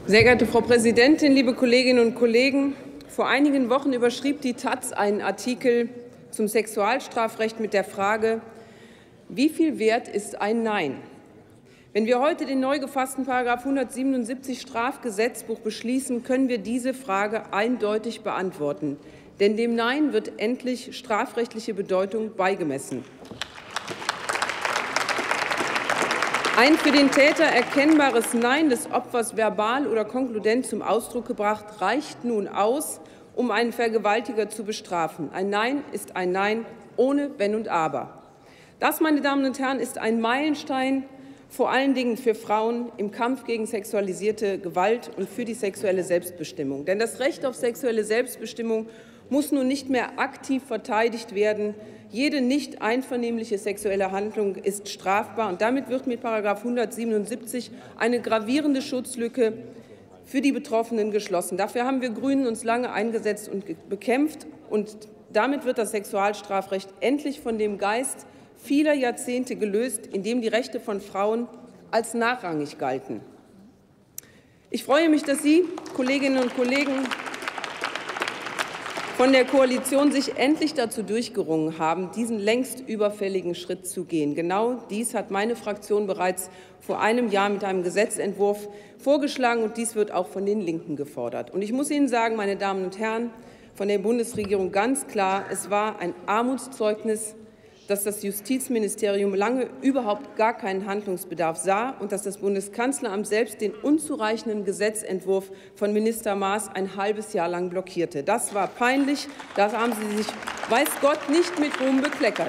Sehr geehrte Frau Präsidentin, liebe Kolleginnen und Kollegen! Vor einigen Wochen überschrieb die Taz einen Artikel zum Sexualstrafrecht mit der Frage: Wie viel wert ist ein Nein? Wenn wir heute den neu gefassten § 177 Strafgesetzbuch beschließen, können wir diese Frage eindeutig beantworten. Denn dem Nein wird endlich strafrechtliche Bedeutung beigemessen. Ein für den Täter erkennbares Nein des Opfers verbal oder konkludent zum Ausdruck gebracht, reicht nun aus, um einen Vergewaltiger zu bestrafen. Ein Nein ist ein Nein ohne Wenn und Aber. Das, meine Damen und Herren, ist ein Meilenstein, vor allen Dingen für Frauen im Kampf gegen sexualisierte Gewalt und für die sexuelle Selbstbestimmung. Denn das Recht auf sexuelle Selbstbestimmung muss nun nicht mehr aktiv verteidigt werden. Jede nicht einvernehmliche sexuelle Handlung ist strafbar. Und damit wird mit § 177 eine gravierende Schutzlücke für die Betroffenen geschlossen. Dafür haben wir Grünen uns lange eingesetzt und bekämpft. Und damit wird das Sexualstrafrecht endlich von dem Geist vieler Jahrzehnte gelöst, in dem die Rechte von Frauen als nachrangig galten. Ich freue mich, dass Sie, Kolleginnen und Kollegen von der Koalition, sich endlich dazu durchgerungen haben, diesen längst überfälligen Schritt zu gehen. Genau dies hat meine Fraktion bereits vor einem Jahr mit einem Gesetzentwurf vorgeschlagen, und dies wird auch von den Linken gefordert. Und ich muss Ihnen sagen, meine Damen und Herren von der Bundesregierung, ganz klar, es war ein Armutszeugnis, dass das Justizministerium lange überhaupt gar keinen Handlungsbedarf sah und dass das Bundeskanzleramt selbst den unzureichenden Gesetzentwurf von Minister Maas ein halbes Jahr lang blockierte. Das war peinlich. Da haben Sie sich, weiß Gott, nicht mit Ruhm bekleckert.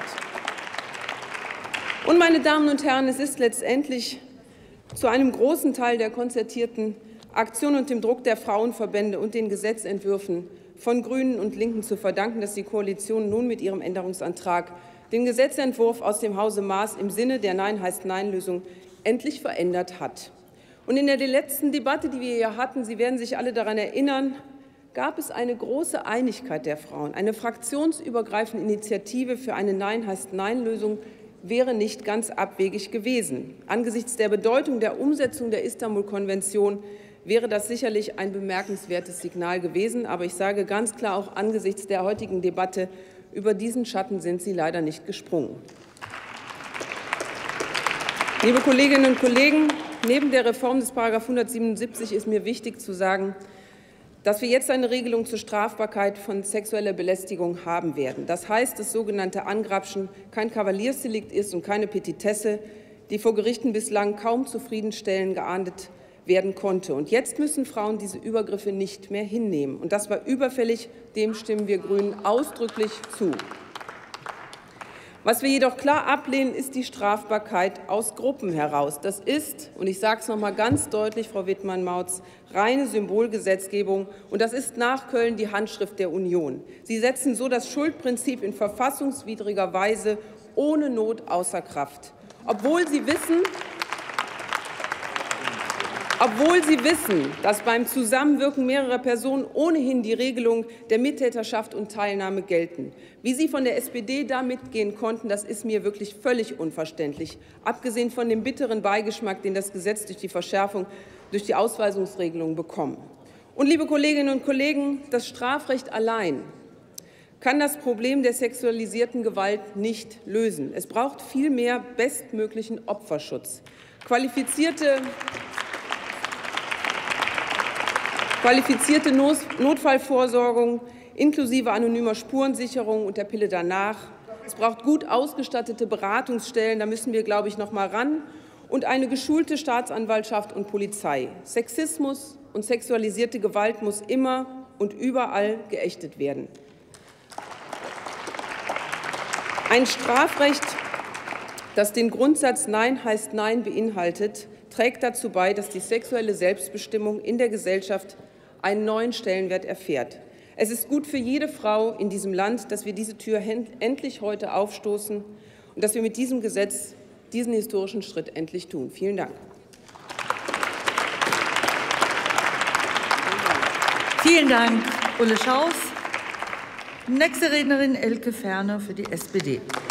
Und, meine Damen und Herren, es ist letztendlich zu einem großen Teil der konzertierten Aktion und dem Druck der Frauenverbände und den Gesetzentwürfen von Grünen und Linken zu verdanken, dass die Koalition nun mit ihrem Änderungsantrag den Gesetzentwurf aus dem Hause Maas im Sinne der Nein-heißt-Nein-Lösung endlich verändert hat. Und in der letzten Debatte, die wir hier hatten, Sie werden sich alle daran erinnern, gab es eine große Einigkeit der Frauen. Eine fraktionsübergreifende Initiative für eine Nein-heißt-Nein-Lösung wäre nicht ganz abwegig gewesen. Angesichts der Bedeutung der Umsetzung der Istanbul-Konvention wäre das sicherlich ein bemerkenswertes Signal gewesen. Aber ich sage ganz klar, auch angesichts der heutigen Debatte, über diesen Schatten sind Sie leider nicht gesprungen. Liebe Kolleginnen und Kollegen, neben der Reform des § 177 ist mir wichtig zu sagen, dass wir jetzt eine Regelung zur Strafbarkeit von sexueller Belästigung haben werden. Das heißt, das sogenannte Angrapschen kein Kavaliersdelikt ist und keine Petitesse, die vor Gerichten bislang kaum zufriedenstellend geahndet werden konnte. Und jetzt müssen Frauen diese Übergriffe nicht mehr hinnehmen. Und das war überfällig. Dem stimmen wir Grünen ausdrücklich zu. Was wir jedoch klar ablehnen, ist die Strafbarkeit aus Gruppen heraus. Das ist, und ich sage es noch einmal ganz deutlich, Frau Wittmann-Mautz, reine Symbolgesetzgebung. Und das ist nach Köln die Handschrift der Union. Sie setzen so das Schuldprinzip in verfassungswidriger Weise ohne Not außer Kraft. Obwohl Sie wissen, dass beim Zusammenwirken mehrerer Personen ohnehin die Regelungen der Mittäterschaft und Teilnahme gelten. Wie Sie von der SPD da mitgehen konnten, das ist mir wirklich völlig unverständlich, abgesehen von dem bitteren Beigeschmack, den das Gesetz durch die Verschärfung durch die Ausweisungsregelung bekommt. Und, liebe Kolleginnen und Kollegen, das Strafrecht allein kann das Problem der sexualisierten Gewalt nicht lösen. Es braucht vielmehr bestmöglichen Opferschutz. Qualifizierte Notfallvorsorgung inklusive anonymer Spurensicherung und der Pille danach. Es braucht gut ausgestattete Beratungsstellen, da müssen wir, glaube ich, noch mal ran, und eine geschulte Staatsanwaltschaft und Polizei. Sexismus und sexualisierte Gewalt muss immer und überall geächtet werden. Ein Strafrecht, das den Grundsatz Nein heißt Nein beinhaltet, trägt dazu bei, dass die sexuelle Selbstbestimmung in der Gesellschaft einen neuen Stellenwert erfährt. Es ist gut für jede Frau in diesem Land, dass wir diese Tür endlich heute aufstoßen und dass wir mit diesem Gesetz diesen historischen Schritt endlich tun. Vielen Dank. Vielen Dank, Ulle Schaus. Nächste Rednerin Elke Ferner für die SPD.